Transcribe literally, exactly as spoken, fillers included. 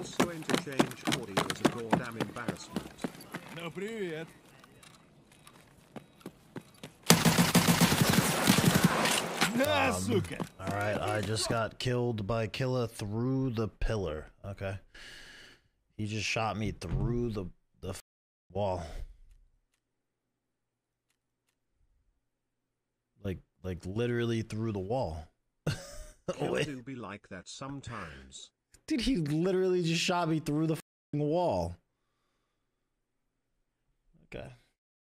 Also, interchange audio is a goddamn embarrassment. No, привет. Um, Alright, I just got killed by Killa through the pillar. Okay. He just shot me through the, the wall. Like, like literally through the wall. Killa do be like that sometimes. Dude, he literally just shot me through the wall. Okay.